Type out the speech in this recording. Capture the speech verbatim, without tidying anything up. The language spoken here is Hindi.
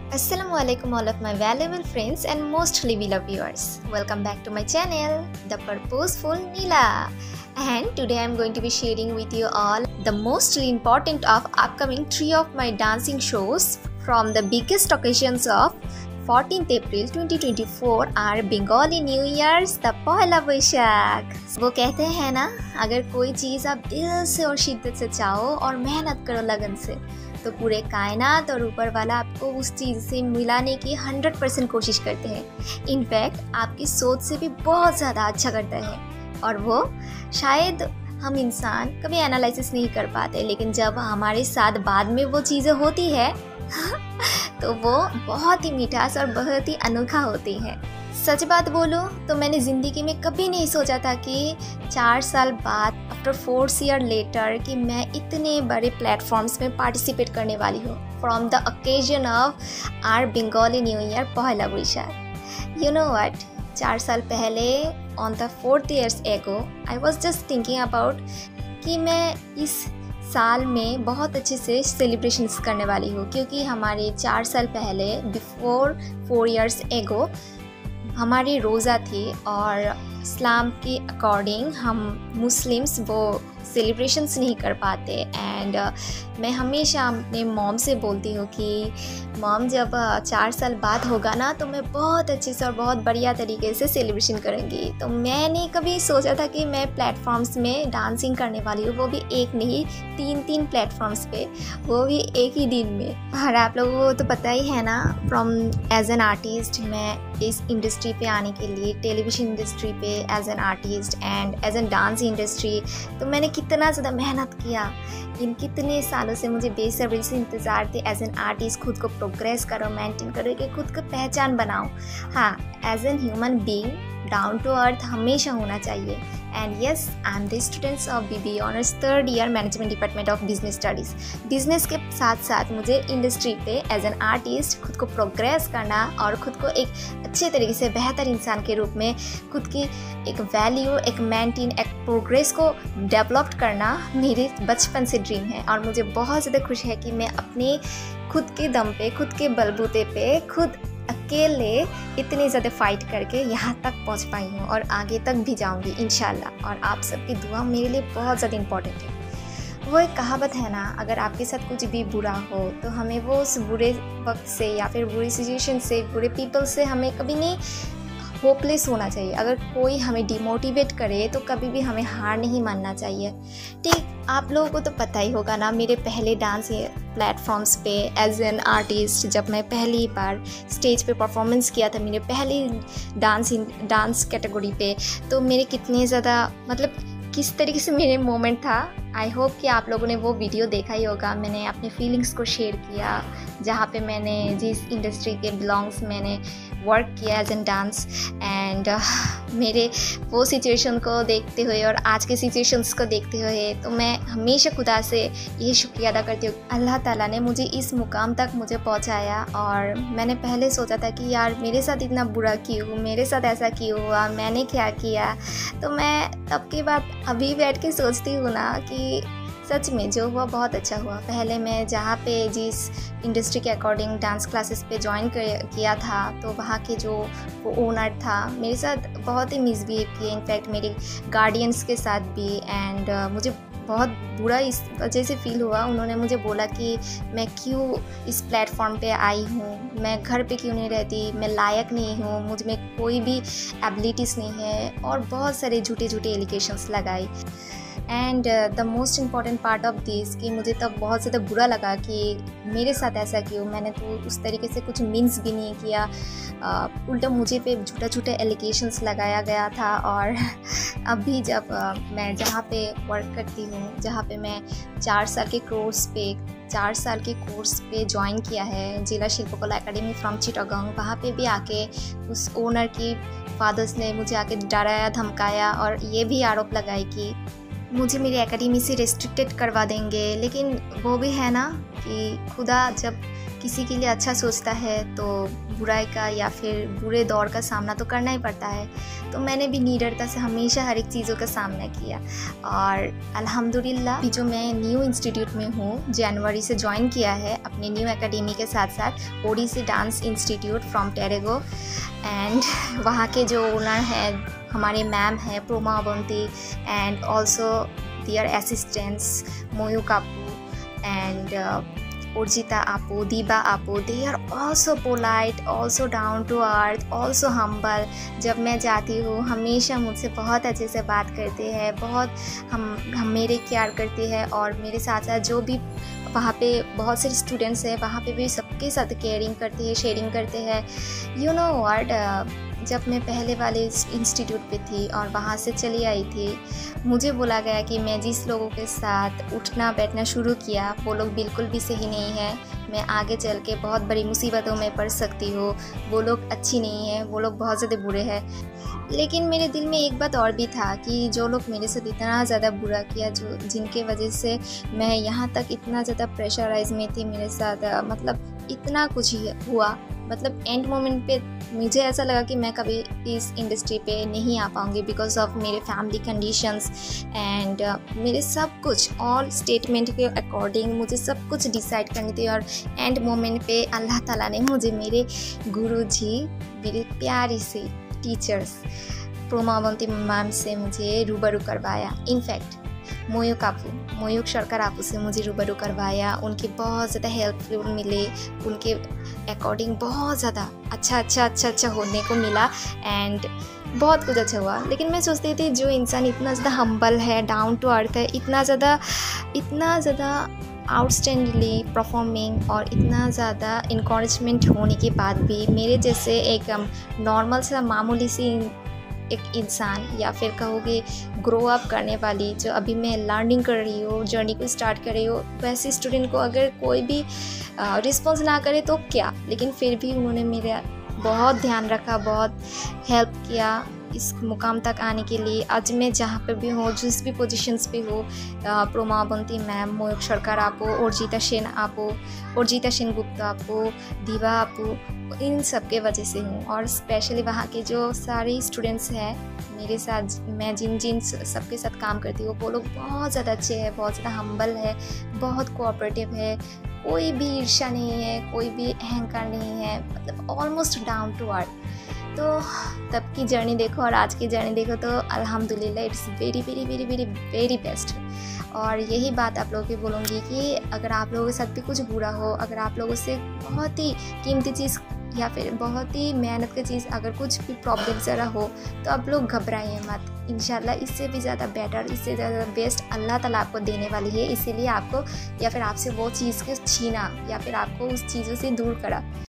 Assalamualaikum all of my valuable friends and mostly beloved viewers. Welcome back to my channel, The Purposeful Neela. And today I am going to be sharing with you all the most important of upcoming three of my dancing shows from the biggest occasions of fourteenth April twenty twenty-four are Bengali New Year's, the Pohela Boishakh. वो कहते हैं ना, अगर कोई चीज़ आप दिल से और शिद्दत से चाहो और मेहनत करो लगन से, तो पूरे कायनात और ऊपर वाला आपको उस चीज़ से मिलाने की हंड्रेड परसेंट कोशिश करते हैं। इनफैक्ट आपकी सोच से भी बहुत ज़्यादा अच्छा करता है, और वो शायद हम इंसान कभी एनालिसिस नहीं कर पाते, लेकिन जब हमारे साथ बाद में वो चीज़ें होती है तो वो बहुत ही मिठास और बहुत ही अनोखा होती है। सच बात बोलूं तो मैंने ज़िंदगी में कभी नहीं सोचा था कि चार साल बाद आफ्टर फोर्थ ईयर लेटर कि मैं इतने बड़े प्लेटफॉर्म्स में पार्टिसिपेट करने वाली हूँ from the occasion of our Bengali new year पहला बोईशाख। यू नो व्हाट, चार साल पहले on the fourth years ago I was just thinking about कि मैं इस साल में बहुत अच्छे से सेलिब्रेशंस करने वाली हूँ, क्योंकि हमारे चार साल पहले बिफोर फोर इयर्स एगो हमारी रोज़ा थी, और इस्लाम के अकॉर्डिंग हम मुस्लिम्स वो सेलिब्रेशंस नहीं कर पाते। एंड uh, मैं हमेशा अपने मॉम से बोलती हूँ कि मॉम, जब uh, चार साल बाद होगा ना तो मैं बहुत अच्छे से और बहुत बढ़िया तरीके से सेलिब्रेशन करूँगी। तो मैंने कभी सोचा था कि मैं प्लेटफॉर्म्स में डांसिंग करने वाली हूँ, वो भी एक नहीं तीन तीन प्लेटफॉर्म्स पे, वो भी एक ही दिन में। और आप लोगों को तो पता ही है ना, फ्रॉम एज एन आर्टिस्ट मैं इस इंडस्ट्री पे आने के लिए, टेलीविज़न इंडस्ट्री पे as an artist and as an dance industry, तो मैंने कितना ज़्यादा मेहनत किया। इन कितने सालों से मुझे बेसब्री से इंतज़ार थे एज एन आर्टिस्ट खुद को प्रोग्रेस करो, मेंटेन करो, कि खुद को पहचान बनाओ। हाँ, as an human being down to earth हमेशा होना चाहिए। And yes, I am the students of BB honours third year management department of business studies. Business के साथ साथ मुझे इंडस्ट्री पे एज एन आर्टिस्ट खुद को प्रोग्रेस करना और खुद को एक अच्छे तरीके से बेहतर इंसान के रूप में खुद की एक वैल्यू, एक मेंटेन, एक प्रोग्रेस को डेवलप करना मेरे बचपन से ड्रीम है। और मुझे बहुत ज़्यादा खुशी है कि मैं अपने खुद के दम पे, खुद के बलबूते पे, खुद अकेले इतनी ज़्यादा फाइट करके यहाँ तक पहुँच पाई हूँ, और आगे तक भी जाऊँगी इंशाल्लाह। और आप सबकी दुआ मेरे लिए बहुत ज़्यादा इम्पॉर्टेंट है। वो एक कहावत है ना, अगर आपके साथ कुछ भी बुरा हो तो हमें वो उस बुरे वक्त से या फिर बुरी सिचुएशन से, बुरे पीपल से हमें कभी नहीं होपलेस होना चाहिए। अगर कोई हमें डिमोटिवेट करे तो कभी भी हमें हार नहीं मानना चाहिए। ठीक, आप लोगों को तो पता ही होगा ना, मेरे पहले डांस प्लेटफॉर्म्स पे एज एन आर्टिस्ट जब मैं पहली बार स्टेज पे परफॉर्मेंस किया था, मेरे पहले डांस डांस कैटेगरी पे, तो मेरे कितने ज़्यादा मतलब किस तरीके से मेरे मोमेंट था। आई होप कि आप लोगों ने वो वीडियो देखा ही होगा। मैंने अपने फीलिंग्स को शेयर किया, जहाँ पे मैंने जिस इंडस्ट्री के बिलोंग्स मैंने वर्क किया एज एन डांस। एंड मेरे वो सिचुएशन को देखते हुए और आज के सिचुएशंस को देखते हुए तो मैं हमेशा खुदा से ये शुक्रिया अदा करती हूँ, अल्लाह ताला ने मुझे इस मुकाम तक मुझे पहुँचाया। और मैंने पहले सोचा था कि यार मेरे साथ इतना बुरा क्यों, मेरे साथ ऐसा क्यों हुआ, मैंने क्या किया। तो मैं तब के बाद अभी बैठ के सोचती हूँ ना कि सच में जो हुआ बहुत अच्छा हुआ। पहले मैं जहाँ पे जिस इंडस्ट्री के अकॉर्डिंग डांस क्लासेस पे ज्वाइन किया था, तो वहाँ के जो वो ओनर था मेरे साथ बहुत ही मिसबिहेव किए, इनफैक्ट मेरे गार्डियंस के साथ भी। एंड uh, मुझे बहुत बुरा इस वजह से फील हुआ। उन्होंने मुझे बोला कि मैं क्यों इस प्लेटफॉर्म पे आई हूँ, मैं घर पे क्यों नहीं रहती, मैं लायक नहीं हूँ, मुझ में कोई भी एबिलिटीज़ नहीं है, और बहुत सारे झूठे झूठे एलिगेशंस लगाए। And the most important part of this कि मुझे तब बहुत ज़्यादा बुरा लगा कि मेरे साथ ऐसा क्यों, मैंने तो उस तरीके से कुछ मीन्स भी नहीं किया। uh, उल्टा मुझे पे झूठा झूठा एलिगेशंस लगाया गया था। और अभी जब uh, मैं जहाँ पे वर्क करती हूँ, जहाँ पे मैं चार साल के कोर्स पे चार साल के कोर्स पे ज्वाइन किया है, जिला शिल्पकला एकेडमी फ्रॉम चिटागोंग, वहाँ पे भी आके उस ओनर की फादर्स ने मुझे आके डराया, धमकाया और ये भी आरोप लगाए कि मुझे मेरी एकेडमी से रेस्ट्रिक्टेड करवा देंगे। लेकिन वो भी है ना कि खुदा जब किसी के लिए अच्छा सोचता है तो बुराई का या फिर बुरे दौर का सामना तो करना ही पड़ता है। तो मैंने भी निडरता से हमेशा हर एक चीज़ों का सामना किया और अल्हम्दुलिल्लाह अभी जो मैं न्यू इंस्टीट्यूट में हूँ, जनवरी से ज्वाइन किया है अपने न्यू एकेडमी के साथ साथ, ओडिसी डांस इंस्टीट्यूट फ्रॉम टेरेगो। एंड वहाँ के जो ओनर हैं हमारे मैम हैं Proma Avanti and also their assistants Moyuk Apu and Urjita Apu, Diba Apu, they are also polite, also down to earth, also humble। जब मैं जाती हूँ हमेशा मुझसे बहुत अच्छे से बात करते हैं, बहुत हम हम मेरे केयर करते हैं और मेरे साथ साथ जो भी वहाँ पे बहुत से स्टूडेंट्स हैं वहाँ पे भी सबके साथ केयरिंग करते हैं, शेयरिंग करते हैं। यू नो व्हाट, जब मैं पहले वाले इंस्टीट्यूट पे थी और वहाँ से चली आई थी, मुझे बोला गया कि मैं जिस लोगों के साथ उठना बैठना शुरू किया वो लोग बिल्कुल भी सही नहीं है, मैं आगे चल के बहुत बड़ी मुसीबतों में पड़ सकती हूँ, वो लोग अच्छी नहीं है, वो लोग बहुत ज़्यादा बुरे हैं। लेकिन मेरे दिल में एक बात और भी था कि जो लोग मेरे साथ इतना ज़्यादा बुरा किया, जो जिनके वजह से मैं यहाँ तक इतना ज़्यादा प्रेशराइज में थी मेरे साथ, मतलब इतना कुछ ही हुआ, मतलब एंड मोमेंट पे मुझे ऐसा लगा कि मैं कभी इस इंडस्ट्री पे नहीं आ पाऊँगी बिकॉज ऑफ मेरे फैमिली कंडीशंस एंड मेरे सब कुछ ऑल स्टेटमेंट के अकॉर्डिंग मुझे सब कुछ डिसाइड करनी थी। और एंड मोमेंट पे अल्लाह ताला ने मुझे मेरे गुरुजी, मेरे प्यारी से टीचर्स प्रोमा अवंती मैम से मुझे रूबरू करवाया। इनफैक्ट मोयूक आपू मोयूक सरकार आपू से मुझे रूबरू करवाया, उनकी बहुत ज़्यादा हेल्पफुल मिले, उनके अकॉर्डिंग बहुत ज़्यादा अच्छा अच्छा अच्छा अच्छा होने को मिला एंड बहुत कुछ अच्छा हुआ। लेकिन मैं सोचती थी जो इंसान इतना ज़्यादा हम्बल है, डाउन टू अर्थ है, इतना ज़्यादा इतना ज़्यादा आउटस्टैंडिंगली परफॉर्मिंग और इतना ज़्यादा इनकरेजमेंट होने के बाद भी मेरे जैसे एक नॉर्मल सा मामूली सी एक इंसान या फिर कहोगे ग्रो अप करने वाली, जो अभी मैं लर्निंग कर रही हूँ, जर्नी को स्टार्ट कर रही हूँ, वैसे स्टूडेंट को अगर कोई भी रिस्पॉन्स ना करे तो क्या, लेकिन फिर भी उन्होंने मेरा बहुत ध्यान रखा, बहुत हेल्प किया इस मुकाम तक आने के लिए। आज मैं जहाँ पे भी हूँ, जिस भी पोजीशंस पे हो, प्रोमा अवंती मैम, मोयूक सरकार आपू, उर्जिता सेन आपू, उर्जिता सेन गुप्ता आपू, दीवा आपू, इन सब के वजह से हूँ। और स्पेशली वहाँ के जो सारे स्टूडेंट्स हैं मेरे साथ, मैं जिन जिन सबके साथ काम करती हूँ वो लोग बहुत ज़्यादा अच्छे हैं, बहुत ज़्यादा हम्बल है, बहुत कोऑपरेटिव है, कोई भी ईर्ष्या नहीं है, कोई भी अहंकार नहीं है, मतलब ऑलमोस्ट डाउन टू अर्थ। तो तब की जर्नी देखो और आज की जर्नी देखो तो अल्हम्दुलिल्लाह it's very very very very very best. और यही बात आप लोगों को बोलूँगी कि अगर आप लोगों के साथ भी कुछ बुरा हो, अगर आप लोगों से बहुत ही कीमती चीज़ या फिर बहुत ही मेहनत की चीज़ अगर कुछ भी प्रॉब्लम ज़रा हो तो आप लोग घबराइए मत। इंशाल्लाह इससे भी ज़्यादा बेटर, इससे ज़्यादा बेस्ट अल्लाह ताला आपको देने वाली है। इसीलिए आपको या फिर आपसे वो चीज़ को छीना या फिर आपको उस चीज़ों से दूर करा